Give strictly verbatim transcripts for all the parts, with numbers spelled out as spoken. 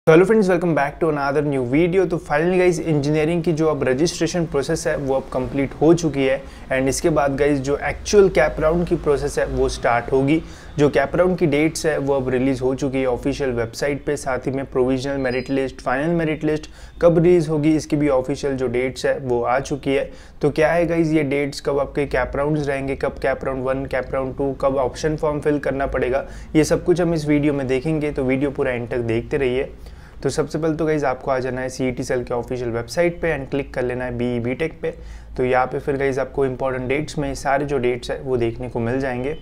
तो hello friends, welcome back to another new video. तो finally guys engineering की जो अब रजिस्ट्रेशन प्रोसेस है वो अब कंप्लीट हो चुकी है एंड इसके बाद गाइज जो एक्चुअल कैप राउंड की प्रोसेस है वो स्टार्ट होगी। जो कैप राउंड की डेट्स है वो अब रिलीज़ हो चुकी है ऑफिशियल वेबसाइट पे। साथ ही में provisional merit list, final merit list कब रिलीज़ होगी इसकी भी ऑफिशियल जो डेट्स है वो आ चुकी है। तो क्या है गाइज ये डेट्स, कब आपके कैप राउंड्स रहेंगे, कब cap round one, cap round two, कब ऑप्शन फॉर्म फिल करना पड़ेगा, ये सब कुछ हम इस वीडियो में देखेंगे। तो वीडियो पूरा एंड तक देखते रहिए। तो सबसे पहले तो गाइज़ आपको आ जाना है सीईटी सेल के ऑफिशियल वेबसाइट पे एंड क्लिक कर लेना है बीई बीटेक पे। तो यहाँ पे फिर गाइज़ आपको इंपॉर्टेंट डेट्स में सारे जो डेट्स है वो देखने को मिल जाएंगे।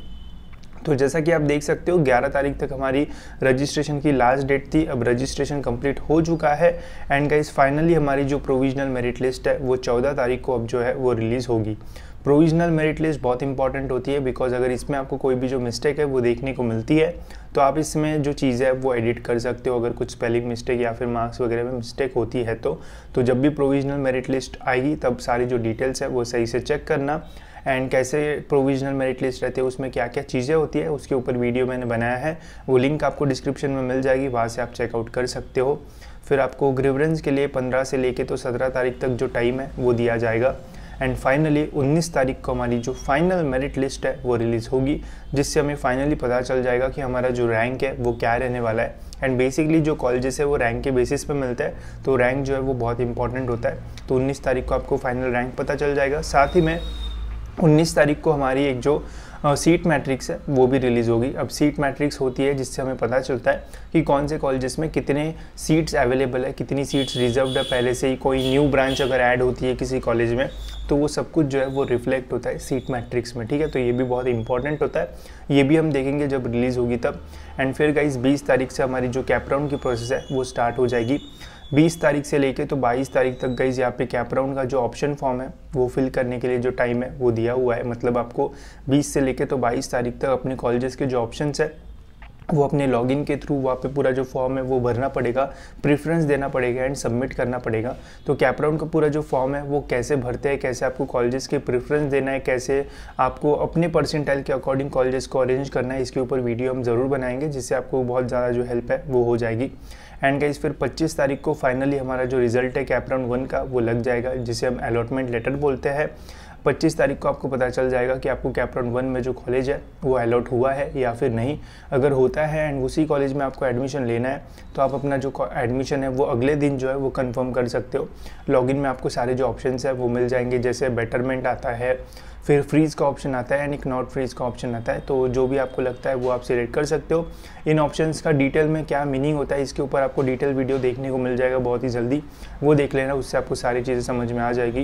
तो जैसा कि आप देख सकते हो ग्यारह तारीख तक हमारी रजिस्ट्रेशन की लास्ट डेट थी। अब रजिस्ट्रेशन कंप्लीट हो चुका है एंड गाइज़ फाइनली हमारी जो प्रोविजनल मेरिट लिस्ट है वो चौदह तारीख को अब जो है वो रिलीज़ होगी। प्रोविजनल मेरिट लिस्ट बहुत इंपॉर्टेंट होती है बिकॉज अगर इसमें आपको कोई भी जो मिस्टेक है वो देखने को मिलती है तो आप इसमें जो चीज़ें है वो एडिट कर सकते हो। अगर कुछ स्पेलिंग मिस्टेक या फिर मार्क्स वगैरह में मिस्टेक होती है तो तो जब भी प्रोविजनल मेरिट लिस्ट आएगी तब सारी जो डिटेल्स है वो सही से चेक करना। एंड कैसे प्रोविजनल मेरिट लिस्ट रहती है, उसमें क्या क्या चीज़ें होती है, उसके ऊपर वीडियो मैंने बनाया है, वो लिंक आपको डिस्क्रिप्शन में मिल जाएगी, वहाँ से आप चेकआउट कर सकते हो। फिर आपको ग्रीवेंस के लिए पंद्रह से लेके तो सत्रह तारीख तक जो टाइम है वो दिया जाएगा। एंड फाइनली उन्नीस तारीख को हमारी जो फाइनल मेरिट लिस्ट है वो रिलीज़ होगी, जिससे हमें फाइनली पता चल जाएगा कि हमारा जो रैंक है वो क्या रहने वाला है। एंड बेसिकली जो कॉलेजेस है वो रैंक के बेसिस पे मिलता है, तो रैंक जो है वो बहुत इंपॉर्टेंट होता है। तो उन्नीस तारीख को आपको फाइनल रैंक पता चल जाएगा। साथ ही में उन्नीस तारीख को हमारी एक जो सीट मैट्रिक्स है वो भी रिलीज़ होगी। अब सीट मैट्रिक्स होती है जिससे हमें पता चलता है कि कौन से कॉलेजेस में कितने सीट्स अवेलेबल है, कितनी सीट्स रिजर्व्ड है पहले से ही। कोई न्यू ब्रांच अगर ऐड होती है किसी कॉलेज में तो वो सब कुछ जो है वो रिफ्लेक्ट होता है सीट मैट्रिक्स में, ठीक है। तो ये भी बहुत इंपॉर्टेंट होता है, ये भी हम देखेंगे जब रिलीज़ होगी तब। एंड फिर गाइस बीस तारीख से हमारी जो कैप राउंड की प्रोसेस है वो स्टार्ट हो जाएगी। बीस तारीख से लेके तो बाईस तारीख तक गाइस यहाँ पे कैप राउंड का जो ऑप्शन फॉर्म है वो फिल करने के लिए जो टाइम है वो दिया हुआ है। मतलब आपको बीस से लेके तो बाईस तारीख तक अपने कॉलेजेस के जो ऑप्शंस है वो अपने लॉगिन के थ्रू वहाँ पे पूरा जो फॉर्म है वो भरना पड़ेगा, प्रेफरेंस देना पड़ेगा एंड सबमिट करना पड़ेगा। तो कैप राउंड का पूरा जो फॉर्म है वो कैसे भरते हैं, कैसे आपको कॉलेजेस के प्रेफरेंस देना है, कैसे आपको अपने परसेंटाइल के अकॉर्डिंग कॉलेजेस को अरेंज करना है, इसके ऊपर वीडियो हम ज़रूर बनाएंगे जिससे आपको बहुत ज़्यादा जो हेल्प है वो हो जाएगी। एंड गाइस फिर पच्चीस तारीख को फाइनली हमारा जो रिजल्ट है कैप राउंड वन का वो लग जाएगा, जिसे हम अलॉटमेंट लेटर बोलते हैं। पच्चीस तारीख को आपको पता चल जाएगा कि आपको कैप राउंड वन में जो कॉलेज है वो अलॉट हुआ है या फिर नहीं। अगर होता है एंड उसी कॉलेज में आपको एडमिशन लेना है तो आप अपना जो एडमिशन है वो अगले दिन जो है वो कंफर्म कर सकते हो। लॉगिन में आपको सारे जो ऑप्शंस है वो मिल जाएंगे, जैसे बेटरमेंट आता है, फिर फ्रीज का ऑप्शन आता है एंड एक नॉट फ्रीज का ऑप्शन आता है। तो जो भी आपको लगता है वो आप सिलेक्ट कर सकते हो। इन ऑप्शंस का डिटेल में क्या मीनिंग होता है इसके ऊपर आपको डिटेल वीडियो देखने को मिल जाएगा बहुत ही जल्दी, वो देख लेना, उससे आपको सारी चीज़ें समझ में आ जाएगी।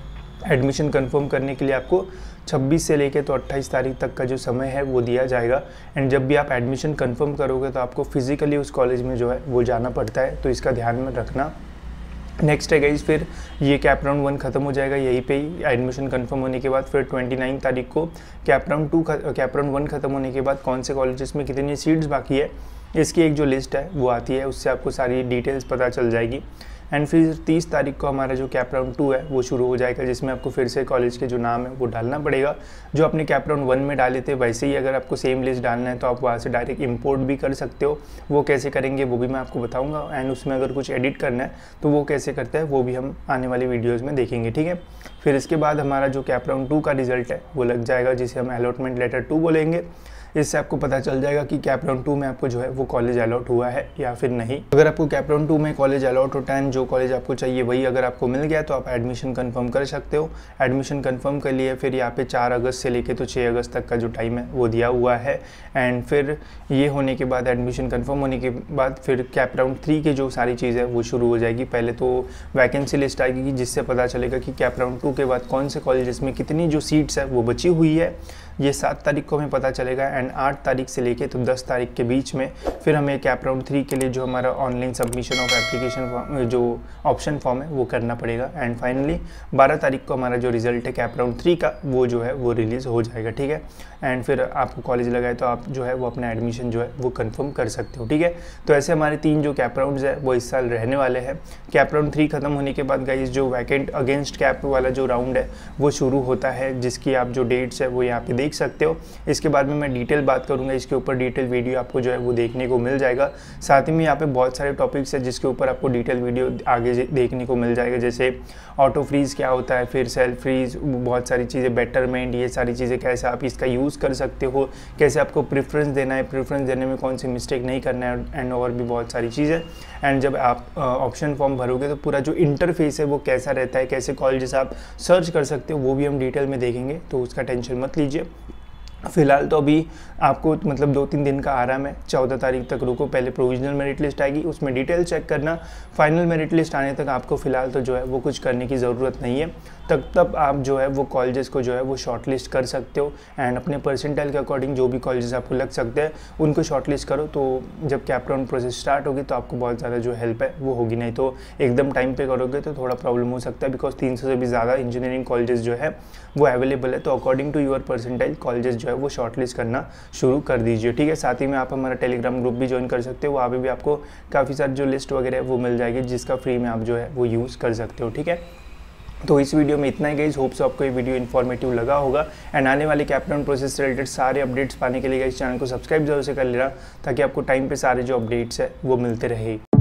एडमिशन कंफर्म करने के लिए आपको छब्बीस से लेके तो अट्ठाईस तारीख तक का जो समय है वो दिया जाएगा। एंड जब भी आप एडमिशन कंफर्म करोगे तो आपको फिजिकली उस कॉलेज में जो है वो जाना पड़ता है, तो इसका ध्यान में रखना। नेक्स्ट है गाइस फिर ये कैप राउंड वन खत्म हो जाएगा यहीं पे ही एडमिशन कंफर्म होने के बाद। फिर उनतीस तारीख को cap round two cap round one खत्म होने के बाद कौन से कॉलेजेस में कितनी सीट्स बाकी है इसकी एक जो लिस्ट है वो आती है, उससे आपको सारी डिटेल्स पता चल जाएगी। एंड फिर तीस तारीख को हमारा जो कैप राउंड टू है वो शुरू हो जाएगा, जिसमें आपको फिर से कॉलेज के जो नाम है वो डालना पड़ेगा। जो आपने कैप राउंड वन में डाले थे वैसे ही अगर आपको सेम लिस्ट डालना है तो आप वहाँ से डायरेक्ट इंपोर्ट भी कर सकते हो। वो कैसे करेंगे वो भी मैं आपको बताऊंगा। एंड उसमें अगर कुछ एडिट करना है तो वो कैसे करते हैं वो भी हम आने वाली वीडियोज़ में देखेंगे, ठीक है। फिर इसके बाद हमारा जो कैप राउंड टू का रिजल्ट है वो लग जाएगा, जिसे हम अलॉटमेंट लेटर टू बोलेंगे। इससे आपको पता चल जाएगा कि कैप राउंड टू में आपको जो है वो कॉलेज अलॉट हुआ है या फिर नहीं। अगर आपको कैप राउंड टू में कॉलेज अलॉट होता है, जो कॉलेज आपको चाहिए वही अगर आपको मिल गया तो आप एडमिशन कंफर्म कर सकते हो। एडमिशन कंफर्म कर लिए फिर यहाँ पे चार अगस्त से लेके तो छः अगस्त तक का जो टाइम है वो दिया हुआ है। एंड फिर ये होने के बाद एडमिशन कंफर्म होने के बाद फिर कैप राउंड थ्री की जो सारी चीज़ है वो शुरू हो जाएगी। पहले तो वैकेंसी लिस्ट आएगी जिससे पता चलेगा कि कैप राउंड टू के बाद कौन से कॉलेजेस में कितनी जो सीट्स है वो बची हुई है, ये सात तारीख को हमें पता चलेगा। एंड आठ तारीख से लेके तो दस तारीख के बीच में फिर हमें कैप राउंड थ्री के लिए जो हमारा ऑनलाइन सबमिशन ऑफ एप्लीकेशन जो ऑप्शन फॉर्म है वो करना पड़ेगा। एंड फाइनली बारह तारीख को हमारा जो रिजल्ट है कैप राउंड थ्री का वो जो है वो रिलीज़ हो जाएगा, ठीक है। एंड फिर आपको कॉलेज लगाए तो आप जो है वो अपना एडमिशन जो है वो कंफर्म कर सकते हो, ठीक है। तो ऐसे हमारे तीन जो कैप राउंड्स है वो इस साल रहने वाले हैं। कैप राउंड थ्री खत्म होने के बाद गाइस जो वैकेंट अगेंस्ट कैप वाला जो राउंड है वो शुरू होता है, जिसकी आप जो डेट्स है वो यहाँ पे देख सकते हो। इसके बाद में मैं डिटेल डिटेल बात करूँगा इसके ऊपर, डिटेल वीडियो आपको जो है वो देखने को मिल जाएगा। साथ ही में यहाँ पे बहुत सारे टॉपिक्स हैं जिसके ऊपर आपको डिटेल वीडियो आगे देखने को मिल जाएगा, जैसे ऑटो फ्रीज़ क्या होता है, फिर सेल्फ फ्रीज़, बहुत सारी चीज़ें, बेटरमेंट, ये सारी चीज़ें कैसे आप इसका यूज़ कर सकते हो, कैसे आपको प्रेफरेंस देना है, प्रेफरेंस देने में कौन सी मिस्टेक नहीं करना है, एंड और भी बहुत सारी चीज़ें। एंड जब आप ऑप्शन फॉर्म भरोगे तो पूरा जो इंटरफेस है वो कैसा रहता है, कैसे कॉलेजेस आप सर्च कर सकते हो, वो भी हम डिटेल में देखेंगे, तो उसका टेंशन मत लीजिए। फिलहाल तो अभी आपको मतलब दो तीन दिन का आराम है, चौदह तारीख तक रुको, पहले प्रोविजनल मेरिट लिस्ट आएगी, उसमें डिटेल चेक करना। फाइनल मेरिट लिस्ट आने तक आपको फ़िलहाल तो जो है वो कुछ करने की ज़रूरत नहीं है, तब तब आप जो है वो कॉलेजेस को जो है वो शॉर्ट लिस्ट कर सकते हो, एंड अपने परसेंटाइल के अकॉर्डिंग जो भी कॉलेजेस आपको लग सकते हैं उनको शॉर्ट लिस्ट करो। तो जब कैप राउंड प्रोसेस स्टार्ट होगी तो आपको बहुत ज़्यादा जो हेल्प है वो होगी, नहीं तो एकदम टाइम पे करोगे तो थोड़ा प्रॉब्लम हो सकता है, बिकॉज तीन सौ से भी ज़्यादा इंजीनियरिंग कॉलेजेस जो है वो अवेलेबल है। तो according to your percentile colleges जो है वो शॉर्ट लिस्ट करना शुरू कर दीजिए, ठीक है। साथ ही में आप हमारा टेलीग्राम ग्रुप भी ज्वाइन कर सकते हो, वहाँ पे भी आपको काफ़ी सारी जो लिस्ट वगैरह है वो मिल जाएगी, जिसका फ्री में आप जो है वो यूज़ कर सकते हो, ठीक है। तो इस वीडियो में इतना ही गाइस, होप सो आपको ये वीडियो इन्फॉर्मेटिव लगा होगा। एंड आने वाले कैप राउंड प्रोसेस से रिलेटेड सारे अपडेट्स पाने के लिए इस चैनल को सब्सक्राइब जरूर से कर लेना, ताकि आपको टाइम पे सारे जो अपडेट्स है वो मिलते रहे।